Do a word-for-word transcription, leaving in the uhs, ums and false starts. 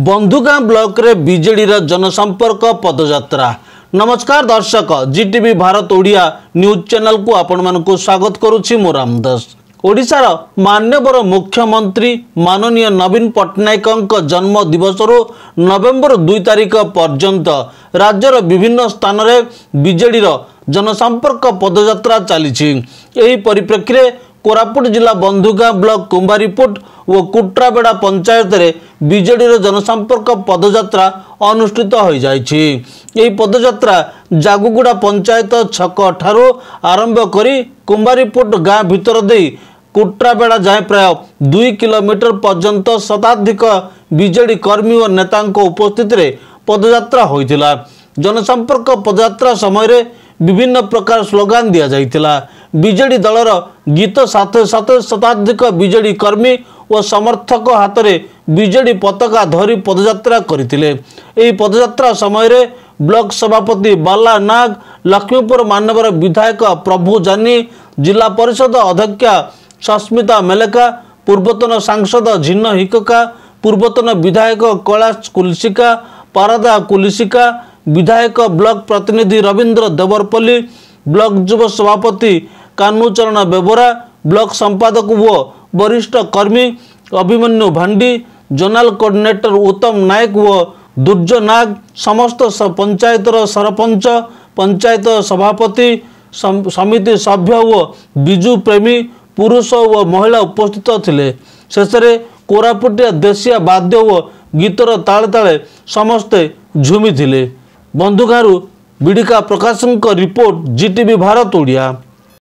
बंधुगाँ block रे BJD रा जनसंपर्क पदयात्रा। नमस्कार दर्शक, GTV Bharat Odia news channel को आपण मानकु स्वागत करुछि मो रामदास। ओडिशार मान्यवर मुख्यमंत्री माननीय नवीन पट्टनायक जन्म दिवस नवेम्बर दुई तारिख पर्यंत राज्यर विभिन्न स्थान में बीजेडी जनसंपर्क पदयात्रा चली। एही परिप्रेक्षी में कोरापुट जिला बंधुगाँ ब्लॉक कुंभारीपुट और कुट्राबेड़ा पंचायत रे बीजेडी जनसंपर्क पदयात्रा अनुष्ठित हो जाइछि। एही पदयात्रा जागुगुड़ा पंचायत छक ठारू आरंभ करी कुंभारीपुट गाँ भितर देई कुट्राबेड़ा जाए प्राय दुई किलोमीटर पर्यंत शताधिक बीजेडी कर्मी और नेतांक उपस्थित रे पदयात्रा होइतिला। जनसंपर्क पदयात्रा समय रे विभिन्न प्रकार स्लोगान दिया जाइतिला। बीजेडी दलर गीत साथे साथे शताधिक बीजेडी कर्मी और समर्थक हाथ में बीजेडी पताका धरी पदयात्रा करथिले। एही पदयात्रा समय रे ब्लॉक सभापति बाला नाग, लक्ष्मीपुर मानवर विधायक प्रभु जानी, जिला परिषद अध्यक्षा सस्मिता मेलेका, पूर्वतन सांसद झिन्न हिकका, पूर्वतन विधायक कैलाश कुलसिका, पारदा कुलसिका, विधायक ब्लॉक प्रतिनिधि रविंद्र देवरपल्ली, ब्लॉक युव सभापति कान्हूचरण बेबरा, ब्लॉक संपादक व वरिष्ठ कर्मी अभिमन्यु भांडी, जोनाल कोऑर्डिनेटर उत्तम नायक व दुर्जो नाग, समस्त पंचायतर सरपंच, पंचायत सभापति, समिति सभ्य व बिजु प्रेमी पुरुष व महिला उपस्थित थिले। शेष में कोरापुटिया देशिया वाद्य व गीतर ताले ताले समस्ते झुमी थिले। बंधुगाँ बीडिका प्रकाशन रिपोर्ट, जीटीवी भारत ओडिया।